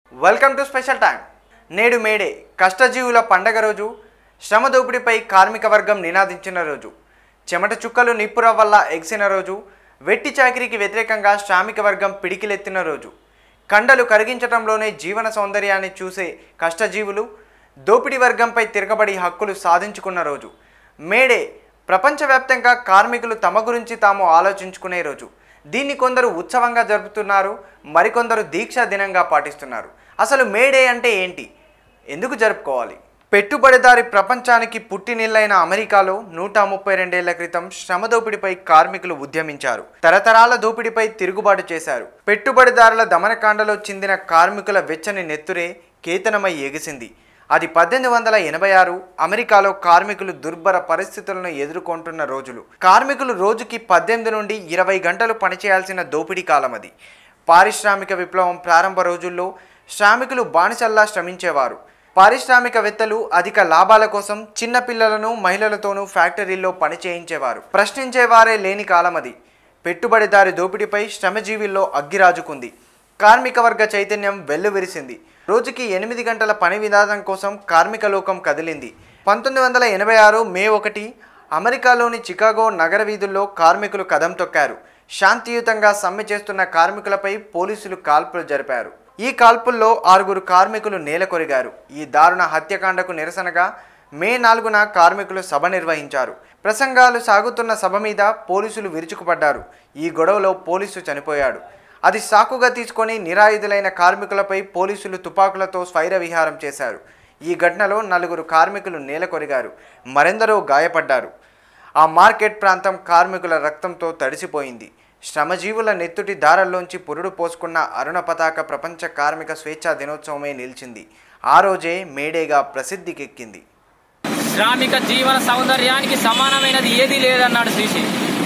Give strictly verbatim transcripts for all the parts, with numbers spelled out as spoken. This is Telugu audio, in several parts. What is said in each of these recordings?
Welcome to special time. May Day మేడే కష్టజీవుల పండగ రోజు. శ్రమ దోపిడీపై కార్మిక వర్గం నినాదించిన రోజు. చెమట చుక్కలు నిప్పుర వల్ల ఎగిసిన రోజు. వెట్టి చాకిరికి వ్యతిరేకంగా శ్రామిక వర్గం పిడికిలెత్తిన రోజు. కండలు కరిగించడంలోనే జీవన సౌందర్యాన్ని చూసే కష్టజీవులు దోపిడీ వర్గంపై తిరగబడి హక్కులు సాధించుకున్న రోజు. మేడే ప్రపంచవ్యాప్తంగా కార్మికులు తమ గురించి తాము ఆలోచించుకునే రోజు. దీన్ని కొందరు ఉత్సవంగా జరుపుతున్నారు, మరికొందరు దీక్షా దినంగా పాటిస్తున్నారు. అసలు మేడే అంటే ఏంటి, ఎందుకు జరుపుకోవాలి? పెట్టుబడిదారి ప్రపంచానికి పుట్టినిల్లైన అమెరికాలో నూట ముప్పై రెండేళ్ల క్రితం శ్రమ దోపిడీపై కార్మికులు ఉద్యమించారు. తరతరాల దోపిడీపై తిరుగుబాటు చేశారు. పెట్టుబడిదారుల దమనకాండలో చిందిన కార్మికుల వెచ్చని నెత్తురే కేతనమై ఎగిసింది. అది పద్దెనిమిది వందల ఎనభై ఆరు అమెరికాలో కార్మికులు దుర్భర పరిస్థితులను ఎదుర్కొంటున్న రోజులు. కార్మికులు రోజుకి పద్దెనిమిది నుండి ఇరవై గంటలు పనిచేయాల్సిన దోపిడీ కాలం అది. పారిశ్రామిక విప్లవం ప్రారంభ రోజుల్లో శ్రామికులు బానిసల్లా శ్రమించేవారు. పారిశ్రామికవేత్తలు అధిక లాభాల కోసం చిన్నపిల్లలను మహిళలతోనూ ఫ్యాక్టరీల్లో పని చేయించేవారు. ప్రశ్నించేవారే లేని కాలం అది. పెట్టుబడిదారి దోపిడీపై శ్రమజీవుల్లో అగ్గిరాజుకుంది. కార్మిక వర్గ చైతన్యం వెల్లువిరిసింది. రోజుకి ఎనిమిది గంటల పని విధానం కోసం కార్మిక లోకం కదిలింది. పంతొమ్మిది వందల ఎనభై ఆరు మే ఒకటి అమెరికాలోని చికాగో నగర వీధుల్లో కార్మికులు కదం తొక్కారు. శాంతియుతంగా సమ్మె చేస్తున్న కార్మికులపై పోలీసులు కాల్పులు జరిపారు. ఈ కాల్పుల్లో ఆరుగురు కార్మికులు నేలకొరిగారు. ఈ దారుణ హత్యకాండకు నిరసనగా మే నాలుగున కార్మికులు సభ నిర్వహించారు. ప్రసంగాలు సాగుతున్న సభ మీద పోలీసులు విరుచుకుపడ్డారు. ఈ గొడవలో పోలీసు చనిపోయాడు. అది సాకుగా తీసుకొని నిరాయుధులైన కార్మికులపై పోలీసులు తుపాకులతో స్వైర విహారం చేశారు. ఈ ఘటనలో నలుగురు కార్మికులు నేలకొరిగారు, మరెందరో గాయపడ్డారు. ఆ మార్కెట్ ప్రాంతం కార్మికుల రక్తంతో తడిసిపోయింది. శ్రమజీవుల నెత్తుటి దారల్లోంచి పురుడు పోసుకున్న అరుణ పతాక ప్రపంచ కార్మిక స్వేచ్ఛా దినోత్సవమే నిలిచింది. ఆ రోజే మేడేగా ప్రసిద్ధికెక్కింది. శ్రామిక జీవన సౌందర్యానికి సమానమైనది ఏదీ లేదన్నాడు శ్రీశ్రీ.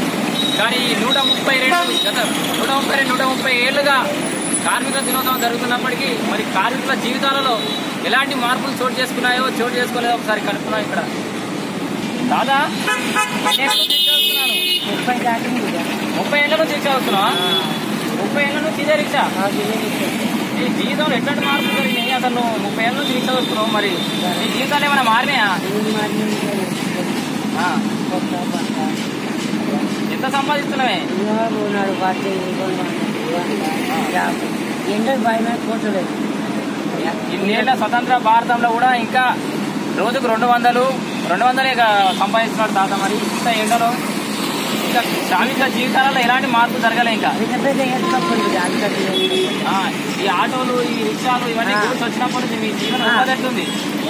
కానీ నూట ముప్పై రెండు గత నూట ముప్పై రెండు నూట ముప్పై ఏళ్ళుగా కార్మిక దినోత్సవం జరుగుతున్నప్పటికీ మరి కార్మికుల జీవితాలలో ఎలాంటి మార్పులు చోటు చేసుకున్నాయో చోటు చేసుకోలేదో ఒకసారి కనుక్కున్నాం. ఇక్కడ దాదా ముప్పై ముప్పై ఏళ్ళ నుంచి రిక్షా వస్తున్నా ముప్పై ఏళ్ళ నుంచి ఇదే రిక్షా. నీ జీవితంలో ఎట్లాంటి మార్పులు జరిగినాయి? అసలు నువ్వు ముప్పై ఏళ్ళ నుంచి రిక్షా వస్తున్నావు, మరి నీ జీవితాలు ఏమైనా మారినాయా? ఎంత సంపాదిస్తున్నావే? ఇన్నేళ్ల స్వతంత్ర భారతంలో కూడా ఇంకా రోజుకు రెండు వందలు రెండు వందలే సంపాదిస్తున్నాడు తాత. మరి ఇంత ఎండలో ఇంకా శ్రామిక జీవితాలలో ఎలాంటి మార్పు జరగలే. ఇంకా ఈ ఆటోలు ఈ రిక్షాలు ఇవన్నీ గురించి వచ్చినప్పటి నుంచి మీ జీవనం ఎట్లుంది?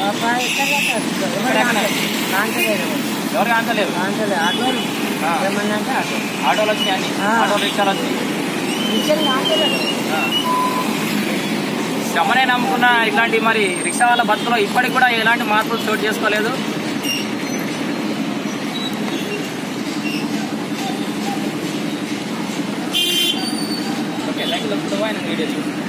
ఎవరికి ఆంచలేదు. ఆటోలు వచ్చినాయి, అన్ని ఆటోలు రిక్షాలు వచ్చినాయి. శ్రమనే నమ్ముకున్న ఇట్లాంటి మరి రిక్షా వాళ్ళ బతుకులో ఇప్పటికి కూడా ఎలాంటి మార్పులు చోటు చేసుకోలేదు. ఓకే, లైక్ ఆయన వీడియో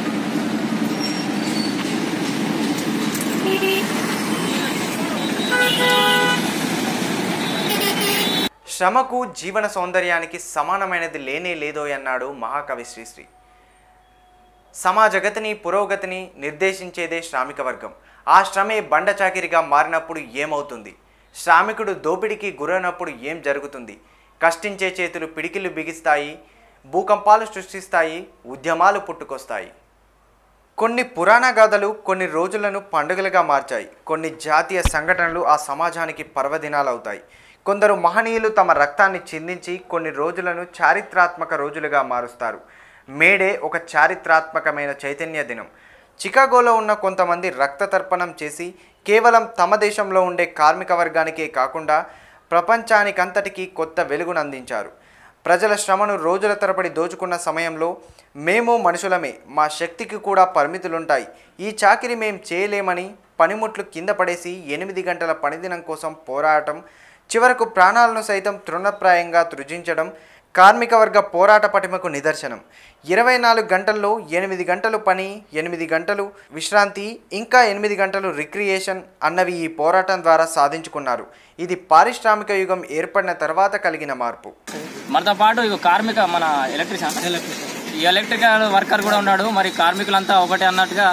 శ్రమకు జీవన సౌందర్యానికి సమానమైనది లేనే లేదో అన్నాడు మహాకవి శ్రీశ్రీ. సమాజగతిని పురోగతిని నిర్దేశించేదే శ్రామిక వర్గం. ఆ శ్రమే బండ చాకిరిగా మారినప్పుడు ఏమవుతుంది? శ్రామికుడు దోపిడీకి గురైనప్పుడు ఏం జరుగుతుంది? కష్టించే చేతులు పిడికిళ్ళు బిగిస్తాయి, భూకంపాలు సృష్టిస్తాయి, ఉద్యమాలు పుట్టుకొస్తాయి. కొన్ని పురాణ గాథలు కొన్ని రోజులను పండుగలుగా మార్చాయి. కొన్ని జాతీయ సంఘటనలు ఆ సమాజానికి పర్వదినాలు అవుతాయి. కొందరు మహనీయులు తమ రక్తాన్ని చిందించి కొన్ని రోజులను చారిత్రాత్మక రోజులుగా మారుస్తారు. మేడే ఒక చారిత్రాత్మకమైన చైతన్య దినం. చికాగోలో ఉన్న కొంతమంది రక్త తర్పణం చేసి కేవలం తమ దేశంలో ఉండే కార్మిక వర్గానికే కాకుండా ప్రపంచానికంతటికీ కొత్త వెలుగును అందించారు. ప్రజల శ్రమను రోజుల తరబడి దోచుకున్న సమయంలో మేము మనుషులమే, మా శక్తికి కూడా పరిమితులుంటాయి, ఈ చాకిరి మేం చేయలేమని పనిముట్లు కింద పడేసి ఎనిమిది గంటల పనిదినం కోసం పోరాటం, చివరకు ప్రాణాలను సైతం తృణప్రాయంగా త్రుజించడం కార్మిక వర్గ పోరాట పటిమకు నిదర్శనం. ఇరవై నాలుగు గంటల్లో ఎనిమిది గంటలు పని, ఎనిమిది గంటలు విశ్రాంతి, ఇంకా ఎనిమిది గంటలు రిక్రియేషన్ అన్నవి ఈ పోరాటం ద్వారా సాధించుకున్నారు. ఇది పారిశ్రామిక యుగం ఏర్పడిన తర్వాత కలిగిన మార్పు. మనతో పాటు కార్మిక మన ఎలక్ట్రిషియన్ ఎలక్ట్రికల్ వర్కర్ కూడా ఉన్నాడు. మరి కార్మికులంతా ఒకటే అన్నట్టుగా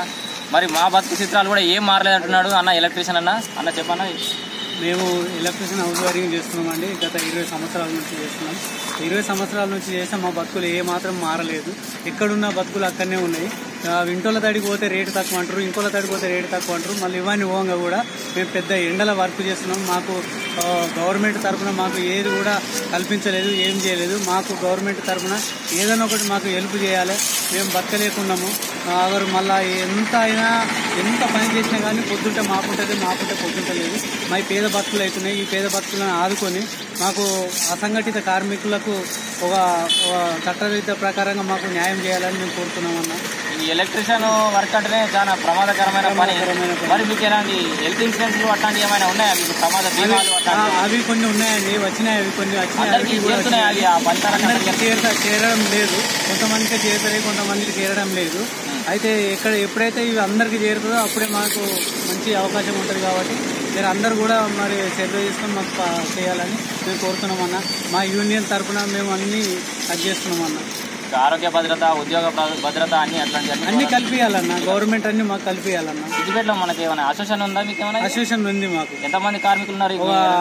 మరి మా బతుకు చిత్రాలు కూడా ఏం మారలేదు అంటున్నాడు అన్న ఎలక్ట్రీషియన్ అన్న అన్న చెప్పన్న. మేము ఎలక్ట్రీషియన్ హౌస్ వైరింగ్ చేస్తున్నామండి. గత ఇరవై సంవత్సరాల నుంచి చేస్తున్నాం. ఇరవై సంవత్సరాల నుంచి చేస్తే మా బతుకులు ఏ మాత్రం మారలేదు. ఎక్కడున్న బతుకులు అక్కడనే ఉన్నాయి. ఇంటోళ్ళ తడికి పోతే రేటు తక్కువ అంటారు, ఇంకోళ్ళ తడికి పోతే రేటు తక్కువ అంటారు. మళ్ళీ ఇవన్నీ పోగా కూడా మేము పెద్ద ఎండల వర్క్ చేస్తున్నాం. మాకు గవర్నమెంట్ తరఫున మాకు ఏది కూడా కల్పించలేదు, ఏం చేయలేదు. మాకు గవర్నమెంట్ తరఫున ఏదైనా ఒకటి మాకు హెల్ప్ చేయాలి. మేము బతకలేకున్నాము. ఎవరు మళ్ళీ ఎంత అయినా ఎంత పని చేసినా కానీ పొద్దుంటే మాపుంటుంది, మాపుంటే పొద్దుంటలేదు. మా పేద బతుకులు అవుతున్నాయి. ఈ పేద బతుకులను ఆదుకొని మాకు అసంఘటిత కార్మికులకు ఒక చట్టరీత్యా ప్రకారంగా మాకు న్యాయం చేయాలని మేము కోరుతున్నామన్నా. ఈ ఎలక్ట్రీషియన్ వర్క్ అంటేనే చాలా ప్రమాదకరమైన పని. మరి మీకు ఎలాంటి హెల్త్ ఇన్సూరెన్స్ అట్లాంటివి ఏమైనా ఉన్నాయా మీకు? ప్రమాద బీమాలు అవి కొన్ని ఉన్నాయండి, వచ్చినాయి. అవి కొన్ని వచ్చినాయి. చేరడం లేదు. కొంతమందికి చేరుతాయి, కొంతమందికి చేరడం లేదు. అయితే ఇక్కడ ఎప్పుడైతే ఇవి అందరికీ చేరుతుందో అప్పుడే మాకు మంచి అవకాశం ఉంటుంది. కాబట్టి మీరు అందరూ కూడా మరి శ్రద్ధ తీసుకొని మాకు చేయాలని మేము కోరుతున్నామన్నా. మా యూనియన్ తరఫున మేము అన్ని అది చేస్తున్నామన్నా. ఆరోగ్య భద్రత, ఉద్యోగ భద్రత అన్ని అట్లాంటి అన్ని కలిపియాలన్నా. గవర్నమెంట్ అన్ని మాకు కలిపియాలన్నా. సిద్దిపేటలో మనకి ఏమైనా అసోసియేషన్ ఉందా? మీకు ఏమైనా అసోసియేషన్ ఉంది. మాకు ఎంతమంది కార్మికులు ఉన్నారు?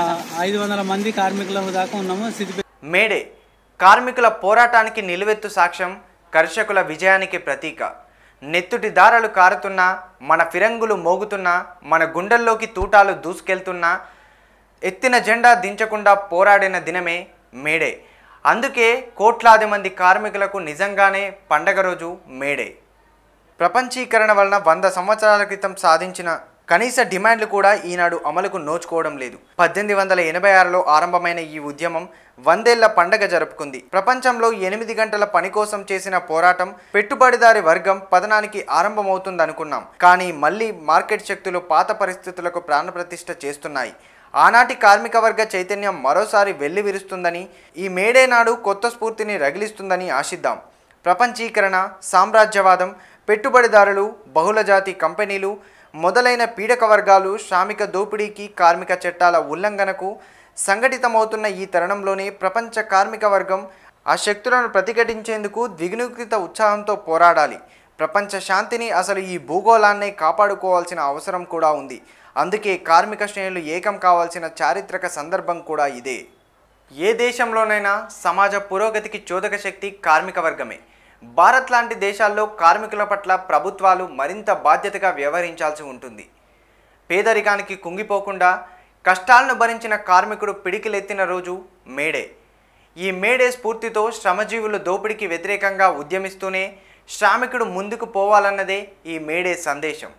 ఐదు వందల మంది కార్మికుల దాకా ఉన్నాము. సిద్దిపేట మేడే కార్మికుల పోరాటానికి నిలువెత్తు సాక్ష్యం, కర్షకుల విజయానికి ప్రతీక. నెత్తుటి దారాలు కారుతున్నా, మన ఫిరంగులు మోగుతున్నా, మన గుండెల్లోకి తూటాలు దూసుకెళ్తున్నా, ఎత్తిన జెండా దించకుండా పోరాడిన దినమే మేడే. అందుకే కోట్లాది మంది కార్మికులకు నిజంగానే పండగ రోజు మేడే. ప్రపంచీకరణ వలన వంద సంవత్సరాల క్రితం సాధించిన కనీస డిమాండ్లు కూడా ఈనాడు అమలుకు నోచుకోవడం లేదు. పద్దెనిమిది వందల ఎనభై ఆరులో ఆరంభమైన ఈ ఉద్యమం వందేళ్ల పండగ జరుపుకుంది. ప్రపంచంలో ఎనిమిది గంటల పని కోసం చేసిన పోరాటం, పెట్టుబడిదారి వర్గం పతనానికి ఆరంభమవుతుందనుకున్నాం. కానీ మళ్ళీ మార్కెట్ శక్తులు పాత పరిస్థితులకు ప్రాణప్రతిష్ఠ చేస్తున్నాయి. ఆనాటి కార్మిక వర్గ చైతన్యం మరోసారి వెల్లివిరుస్తుందని, ఈ మేడే నాడు కొత్త స్ఫూర్తిని రగిలిస్తుందని ఆశిద్దాం. ప్రపంచీకరణ, సామ్రాజ్యవాదం, పెట్టుబడిదారులు, బహుళజాతి కంపెనీలు మొదలైన పీడక వర్గాలు శ్రామిక దోపిడీకి, కార్మిక చట్టాల ఉల్లంఘనకు సంఘటితమవుతున్న ఈ తరుణంలోనే ప్రపంచ కార్మిక వర్గం ఆ శక్తులను ప్రతిఘటించేందుకు ద్విగుణీకృత ఉత్సాహంతో పోరాడాలి. ప్రపంచ శాంతిని, అసలు ఈ భూగోళాన్నే కాపాడుకోవాల్సిన అవసరం కూడా ఉంది. అందుకే కార్మిక శ్రేణులు ఏకం కావాల్సిన చారిత్రక సందర్భం కూడా ఇదే. ఏ దేశంలోనైనా సమాజ పురోగతికి చోదక శక్తి కార్మిక వర్గమే. భారత్ లాంటి దేశాల్లో కార్మికుల పట్ల ప్రభుత్వాలు మరింత బాధ్యతగా వ్యవహరించాల్సి ఉంటుంది. పేదరికానికి కుంగిపోకుండా కష్టాలను భరించిన కార్మికుడు పిడికిలెత్తిన రోజు మేడే. ఈ మేడే స్ఫూర్తితో శ్రమజీవులు దోపిడీకి వ్యతిరేకంగా ఉద్యమిస్తూనే శ్రామికుడు ముందుకు పోవాలన్నదే ఈ మేడే సందేశం.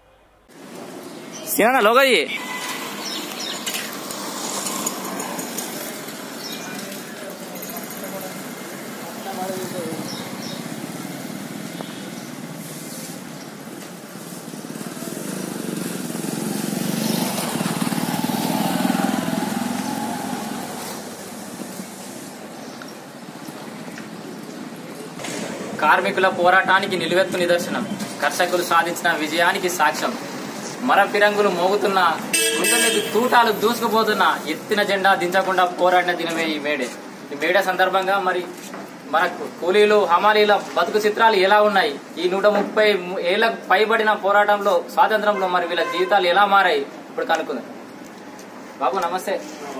కార్మికుల పోరాటానికి నిలువెత్తు నిదర్శనం, కర్షకులు సాధించిన విజయానికి సాక్ష్యం. మర ఫిరంగులు మోగుతున్న, గుండెలకు తూటాలు దూసుకుపోతున్న, ఎత్తిన జెండా దించకుండా పోరాడిన దినమే ఈ మేడే. ఈ మేడే సందర్భంగా మరి మన కూలీలు, హమాలీల బతుకు చిత్రాలు ఎలా ఉన్నాయి, ఈ నూట ముప్పై ఏళ్లకు పైబడిన పోరాటంలో, స్వాతంత్రంలో మరి వీళ్ళ జీవితాలు ఎలా మారాయి ఇప్పుడు కనుక్కుందాం. బాబు నమస్తే.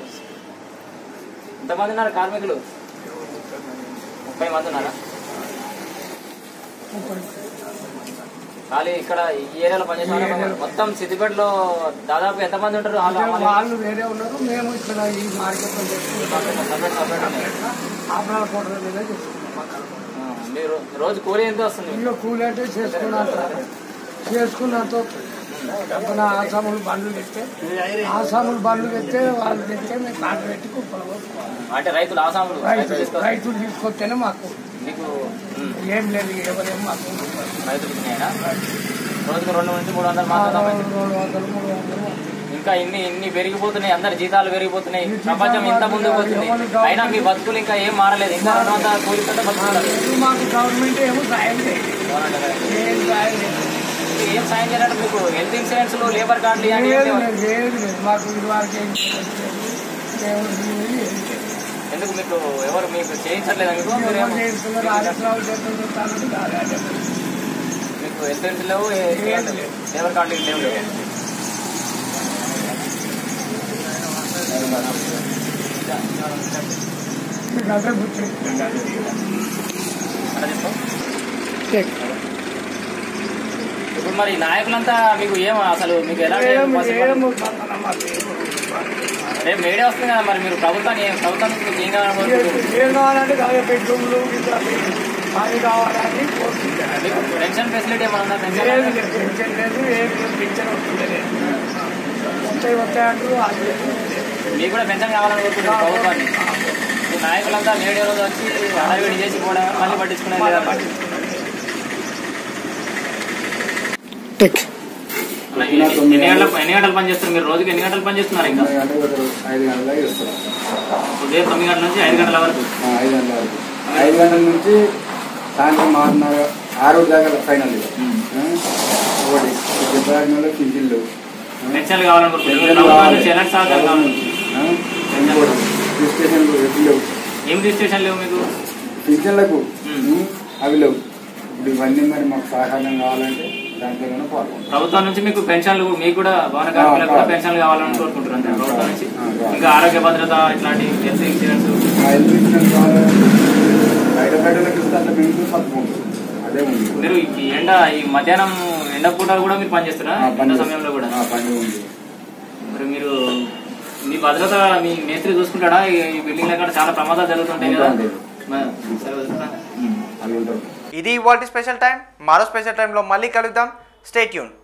ఎంతమంది ఉన్నారు కార్మికులు? ముప్పై మంది ఉన్నారా? ఖాళీ ఇక్కడ ఈ ఏరియాలో పనిచేసే మొత్తం సిద్దిపేటలో దాదాపు ఎంతమంది ఉంటారు? వాళ్ళు వేరే ఉన్నారు, మేము ఇక్కడ ఈ మార్కెట్ మీరు రోజు కూలీ ఎంత వస్తుంది? ఇక కూలీ అంటే చేసుకున్నంత చేసుకున్నంత మన ఆసాములు బండ్లు తెస్తే ఆసాములు బండ్లు తెస్తే వాళ్ళు తెస్తే మేము కాటు పెట్టి కుప్పలు అంటే రైతులు ఆసాములు రైతులు తీసుకొస్తేనే మాకు మీకు ఏం లేదు. ఎవరేమో మాకు రైతులు రోజుకు రెండు నుంచి మూడు వందలు మాత్రం. రెండు వందలు మూడు వందలు ఇంకా ఇన్ని ఇన్ని పెరిగిపోతున్నాయి, అందరి జీతాలు పెరిగిపోతున్నాయి, ప్రపంచం ఇంత ముందుకు పోతుంది. అయినా మీ బతుకులు ఇంకా ఏం మారలేదు. ఇంకా రెండు వందల కూలికంటే బతుకులు. మాకు గవర్నమెంట్ ఏమో సాయం లేదు, ఏం సాయం లేదు. ఏం సాయం చేయాలంటే మీకు హెల్త్ ఇన్సూరెన్స్, లేబర్ కార్డులు లేదు లేదు మాకు ఇది వాళ్ళకి ఎందుకు మీకు ఎవరు మీకు చేయించట్లేదా? మీకు మీకు మీకు ఎల్పిఎల్సీ లేవు, లేబర్ కార్డు లేవు లేవు ఇప్పుడు మరి నాయకులంతా మీకు ఏం అసలు మీకు ఎలా రేపు మేడే వస్తుంది కదా, మరి మీరు ప్రభుత్వాన్ని ప్రభుత్వానికి మీకు ఏం కావాలంటే బెడ్రూమ్లు అది కావాలని పెన్షన్ ఫెసిలిటీ ఏమన్నా పెన్షన్ లేదు, ఏమి పెన్షన్ వస్తుంది వస్తాయి వస్తాయంటూ మీకు కూడా పెన్షన్ కావాలని కోరుకుంటున్నారు ప్రభుత్వాన్ని. మీ నాయకులంతా మేడే రోజు వచ్చి హడావిడి చేసి కూడా మళ్ళీ పట్టించుకునేది లేదా? ఎన్ని గంటలు ఎన్ని గంటలు పని చేస్తారు మీరు? రోజుకి ఎన్ని గంటలు పని చేస్తున్నారు? ఇంకా ఐదు గంటలకు చేస్తారు. ఉదయం తొమ్మిది గంటల నుంచి ఐదు గంటల వరకు ఐదు గంటల వరకు ఐదు గంటల నుంచి సాయంత్రం ఆరున్నర ఆరు దాకా ఫైనల్. ఒకటి చెప్పాలి పింఛన్లు పెన్షన్లు కావాలనుకుంటున్నారు. ఎలాంటి సహకారం కావాలి? రిజిస్ట్రేషన్లు ఎప్పుడు లేవు. ఏం రిజిస్ట్రేషన్ లేవు మీకు? పింఛన్లకు అవి లేవు. ఇప్పుడు ఇవన్నీ మరి మాకు సహకారం కావాలంటే దాంట్లో పాల్గొంటాం. ప్రభుత్వం నుంచి మీకు పెన్షన్లు, మీకు కూడా భవన కార్మికులకు కూడా పెన్షన్లు కావాలని కోరుకుంటారు అంతే ప్రభుత్వం నుంచి. ఇంకా ఆరోగ్య భద్రత ఇట్లాంటి హెల్త్ ఇన్సూరెన్స్ హెల్త్ ఇన్సూరెన్స్ కావాలి. బయట బయటలకు ఇస్తే అట్లా మేము పట్టుకుంటాం. అదే ఉంది. మీరు ఈ ఎండ ఈ మధ్యాహ్నం ఎండ పూట కూడా మీరు పనిచేస్తారా? ఎండ సమయంలో కూడా పని ఉంది. మరి మీరు మీ భద్రత మీ మేస్త్రి చూసుకుంటాడా? ఈ బిల్డింగ్ లో చాలా ప్రమాదాలు జరుగుతుంటాయి కదా. ఇది ఇవాల్టి స్పెషల్ టైం. మరో స్పెషల్ టైంలో మళ్ళీ కలుద్దాం. Stay tune.